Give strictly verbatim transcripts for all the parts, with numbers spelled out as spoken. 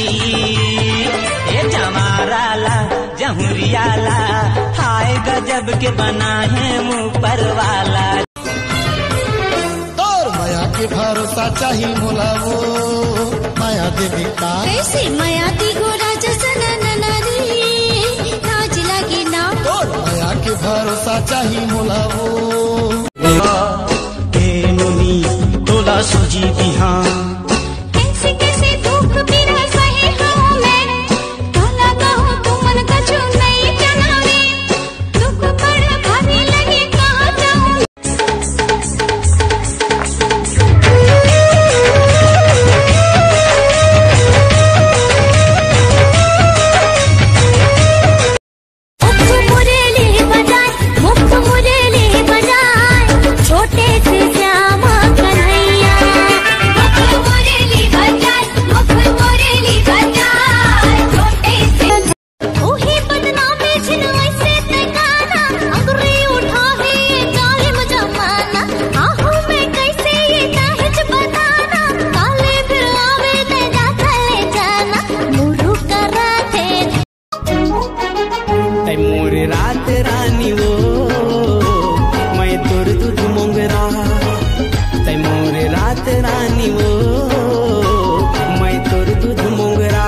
ये जमाराला जहुरियाला हाय गजब के बना है मुँह पर वाला। और माया के भरोसा चाहिए मोला वो माया देवी का कैसे माया दी गोरा जसन ननरी नाच लगी ना। और माया के भरोसा चाहिए मोला वो तोला सूजी बिहान कैसे कैसे दुख बिना सहे हूँ मैं तोला कहूँ तू मन कछु नहीं जनावे दुख बड़ा भारी लगे कहाँ जाऊँ। मुफ्त मुरली बजाए मुफ्त मुरली बजाए छोटे से श्यामा कन्हैया। मुफ्त मुरली बजाए मुफ्त मुरली बजाए छोटे से ओही बदनामी छिनवाई से ते गाना अंगुरी उठा है ये जालिम जमाना। आहू मैं कैसे ये नाहिज बताना काले फिर आवे ते जा चले जाना मुरु करा थे। तै मोरे रात रानी वो मैं तोर दूध मोंगरा तै मोरे रात रानी वो मैं तोर दूध मोंगरा।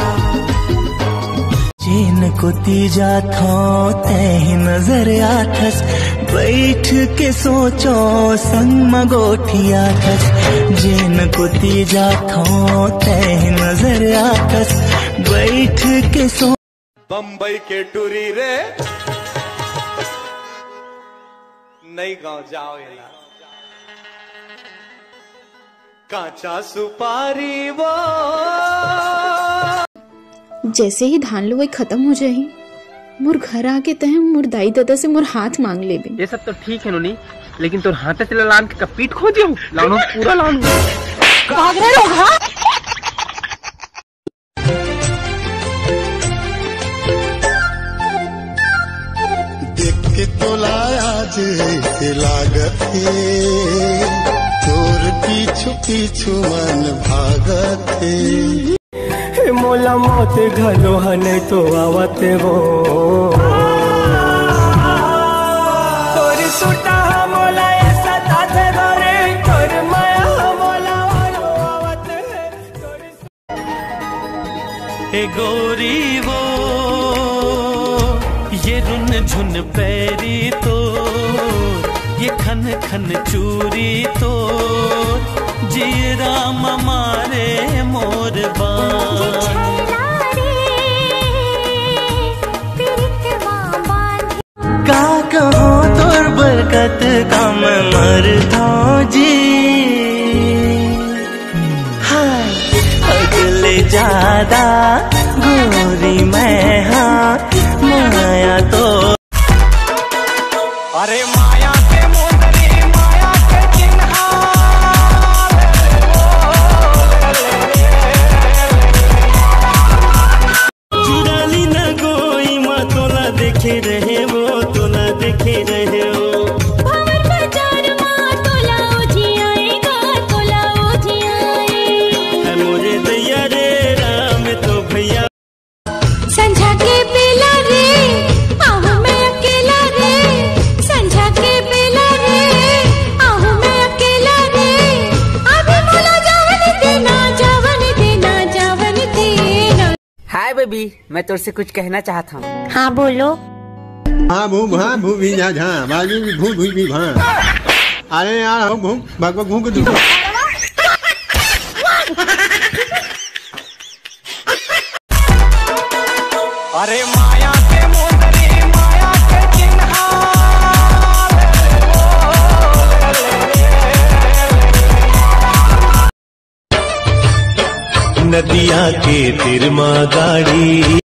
चैन को तीजा था तै नजर आथस बैठ के सोचो संग मगोठिया थस। जैन को तीजा था तै नजर आथस बैठ के सो बम्बई के टूरी रे नई गांव जाओ ना कांचा सुपारी वो। जैसे ही धान लुवाई खत्म हो जाही मोर घर आके तह मोर दाई दादा से मोर हाथ मांग ले। ये सब तो ठीक है नोनी, लेकिन तोर हाथ से लान के कपीट खो दियो लानो पूरा लानो भाग रहे लोग। हाँ देख के तोला आज से लागत है तोर पीछू पीछू मन भागत है। मोला मौत घलो हने तो आवत वो तोरी सुटा मोला ऐसा ताते रे तोर माया मोला आवत है तोरी ए गोरी वो ये रुन झुन पैरी तो ये खन खन चूरी तो जी राम मारे मोर का कहो तोर बरकत का मैं मरता जी। हाय अगले ज्यादा गोरी मैं हाँ माया तो अरे माया के मोदरी माया के चिन्हा चुराली न गोई माँ तोला देखे रहे वो तोला देखे रहे हो भंवर बाजार माँ तोला उठी आएगा तोला उठी आए। मोरे दैया रे राम तो भैया संझा के बेला रे आहू मैं अकेला रे संझा के बेला रे आहू मैं अकेला रे अभी मोला जावन देना जावन देना जावन देना। हाय बेबी, मैं तुझसे कुछ कहना चाहता हूँ। हाँ बोलो। हाँ भू भा भू भी जा झा बाजू भी भू भू भी भा अरे यार हो भू भगवा भू को दू अरे माया के मोदरी माया के चिन्हा नदिया के तिरमा गाड़ी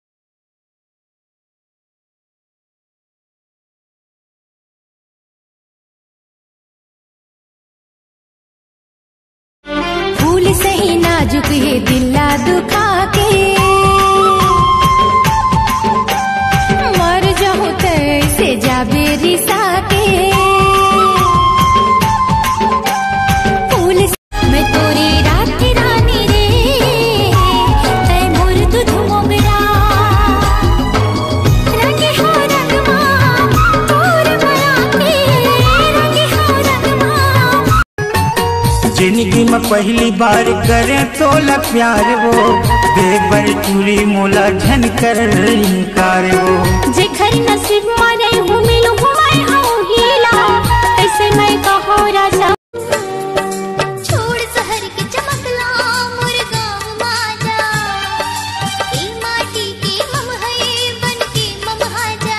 फूल सही नाजुक ये दिला दुखा के मर जाऊं तैसे जाबे रिसा के फूल मैं तोरी रात की रानी रे पहली बार करे तोला प्यार वो देख बर टूरी मोला झन कर इनकार वो जे खरी नसीब मारे हूँ मिलू हूँ मैं हूँ हीला ऐसे मैं कहो राजा छोड़ शहर के चमकला मोर गाँव माजा ए माटी के मम है बन के मम हाजा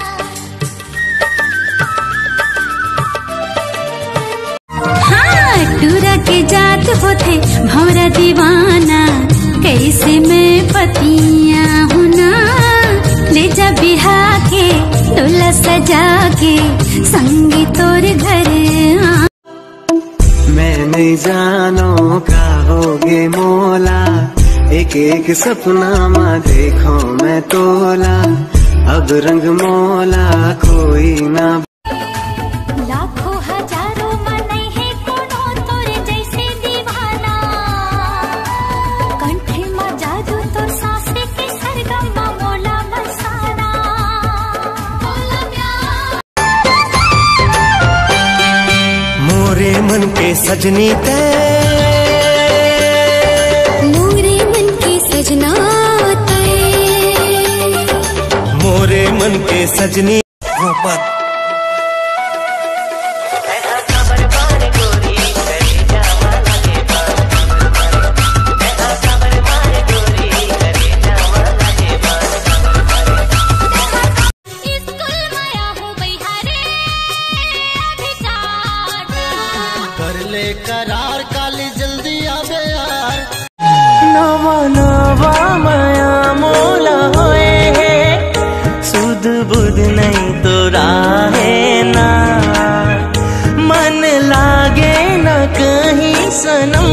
हाँ टूरा के जात होते भौरा दीवाना कैसे मैं पतिया हूँ ना ले जा बिहा के डोला सजा के संगी तोर घर मैं नहीं जानो का होगे मोला एक एक सपना माँ देखो मैं तोला अब रंग मोला कोई ना लाखों हजारों मन है कोनो तोरे जैसे दीवाना कंठे में जादू तो सांसे के सरगम मोला बरसाना मोरे मन के सजनी ते मोरे मन के सजना मोरे मन के सजनी कर ले करार काली जल्दी आवे यार नवा नवा माया मोला होए है सुध बुध नहीं तो राहे ना मन लागे न कहीं सनम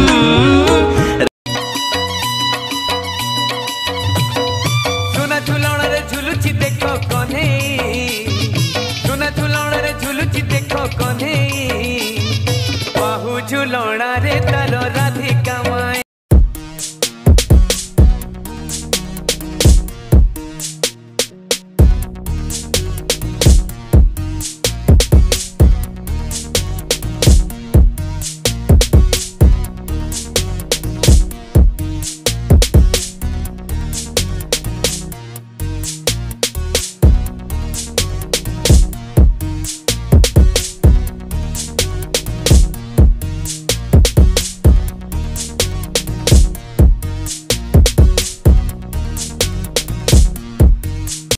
सुना झुलाउण रे झुलुची देखो कोने सुना झुलाउण रे झुलुची देखो कोने बाहु झुलाउण रे तारो राधिका